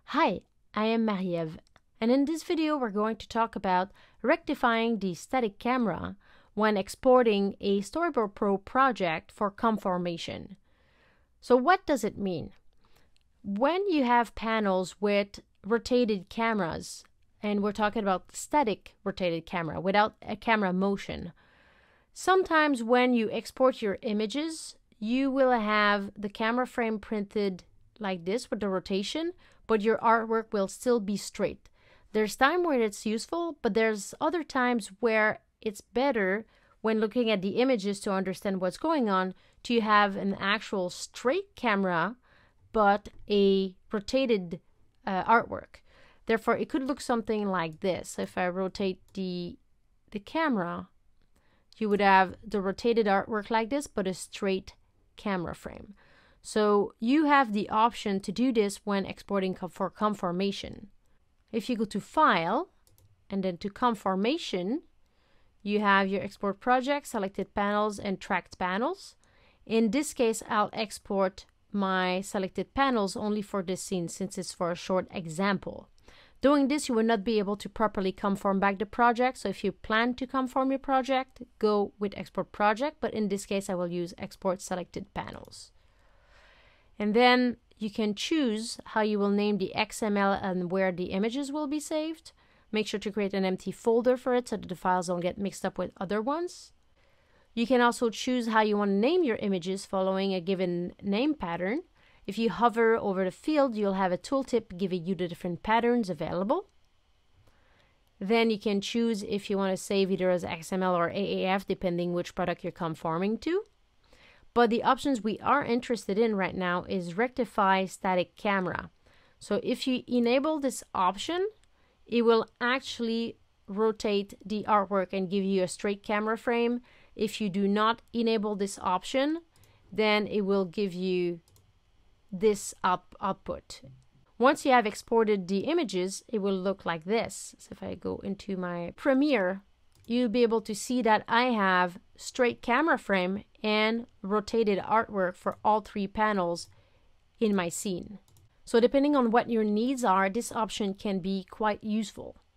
Hi, I am Marie-Ève, and in this video we're going to talk about rectifying the static camera when exporting a Storyboard Pro project for conformation. So what does it mean? When you have panels with rotated cameras, and we're talking about static rotated camera without a camera motion, sometimes when you export your images, you will have the camera frame printed like this with the rotation, but your artwork will still be straight. There's time where it's useful, but there's other times where it's better when looking at the images to understand what's going on to have an actual straight camera but a rotated artwork. Therefore, it could look something like this. If I rotate the camera, you would have the rotated artwork like this, but a straight camera frame. So you have the option to do this when exporting for conformation. If you go to File, and then to Conformation, you have your Export Project, Selected Panels, and Tracked Panels. In this case, I'll export my selected panels only for this scene since it's for a short example. Doing this, you will not be able to properly conform back the project. So if you plan to conform your project, go with Export Project. But in this case, I will use Export Selected Panels. And then you can choose how you will name the XML and where the images will be saved. Make sure to create an empty folder for it so that the files don't get mixed up with other ones. You can also choose how you want to name your images following a given name pattern. If you hover over the field, you'll have a tooltip giving you the different patterns available. Then you can choose if you want to save either as XML or AAF, depending which product you're conforming to. But the options we are interested in right now is Rectify Static Camera. So if you enable this option, it will actually rotate the artwork and give you a straight camera frame. If you do not enable this option, then it will give you this output. Once you have exported the images, it will look like this. So if I go into my Premiere, you'll be able to see that I have straight camera frame and rotated artwork for all three panels in my scene. So depending on what your needs are, this option can be quite useful.